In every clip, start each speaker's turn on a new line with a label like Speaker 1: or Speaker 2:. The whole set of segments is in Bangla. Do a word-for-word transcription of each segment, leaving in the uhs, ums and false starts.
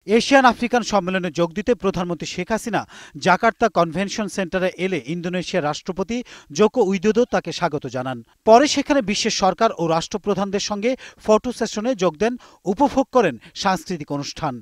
Speaker 1: এশিয়ান আফ্রিকান সম্মেলনে যোগ দিতে প্রধানমন্ত্রী শেখ হাসিনা জাকার্তা কনভেনশন সেন্টারে এলে ইন্দোনেশিয়ার রাষ্ট্রপতি জোকো উইদোদো তাকে স্বাগত জানান। পরে সেখানে বিশ্বের সরকার ও রাষ্ট্রপ্রধানদের সঙ্গে ফটো সেশনে যোগ দেন, উপভোগ করেন সাংস্কৃতিক অনুষ্ঠান।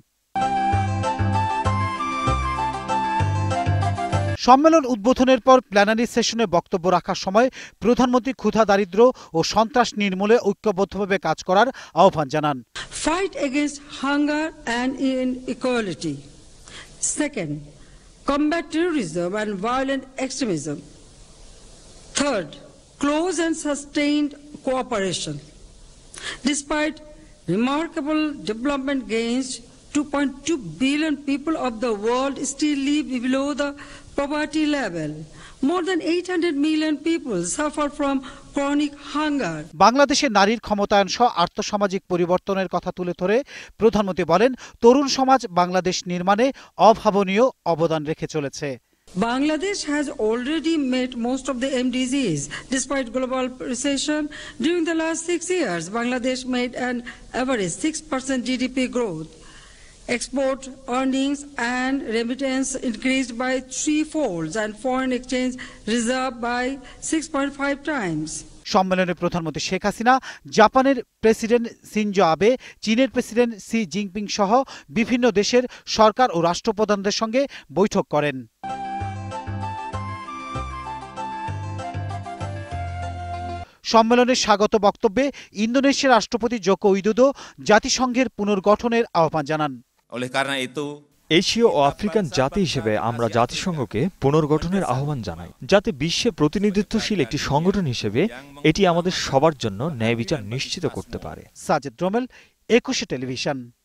Speaker 1: সম্মেলন উদ্বোধনের পর প্ল্যানারি সেশনে বক্তব্য রাখার সময় প্রধানমন্ত্রী ক্ষুধা, দারিদ্র ও সন্ত্রাস নির্মূলে ঐক্যবদ্ধভাবে কাজ করার আহ্বান জানান।
Speaker 2: Fight against hunger and inequality. Second, combat terrorism and violent extremism. Third, close and sustained cooperation. Despite remarkable development gains, two point two billion people of the world still live below the poverty level. More than eight hundred million people suffer from chronic hunger.
Speaker 1: বাংলাদেশে নারীর ক্ষমতায়ন সহ আর্থসামাজিক পরিবর্তনের কথা তুলে ধরে প্রধানমন্ত্রী বলেন, তরুণ সমাজ বাংলাদেশ নির্মাণে অভাবনীয় অবদান রেখে চলেছে।
Speaker 2: Bangladesh has already met most of the M D Gs. Despite global recession, during the last six years, Bangladesh made an average six percent G D P growth. Export earnings and remittance increased by three folds and foreign exchange reserve by six point five times.
Speaker 1: সম্মেলনে প্রধানমন্ত্রী শেখ হাসিনা, জাপানের প্রেসিডেন্ট শিনজো আবে, চীনের প্রেসিডেন্ট শি জিনপিং সহ বিভিন্ন দেশের সরকার ও রাষ্ট্রপ্রধানদের সঙ্গে বৈঠক করেন। সম্মেলনের স্বাগত বক্তব্যে ইন্দোনেশিয়ার রাষ্ট্রপতি জোকো উইদোদো জাতিসংঘের পুনর্গঠনের আহ্বান জানান।
Speaker 3: এশীয় ও আফ্রিকান জাতি হিসেবে আমরা জাতিসংঘকে পুনর্গঠনের আহ্বান জানাই, যাতে বিশ্বে প্রতিনিধিত্বশীল একটি সংগঠন হিসেবে এটি আমাদের সবার জন্য ন্যায় বিচার নিশ্চিত করতে পারে।
Speaker 1: সাজেদ রোমেল, একুশে টেলিভিশন।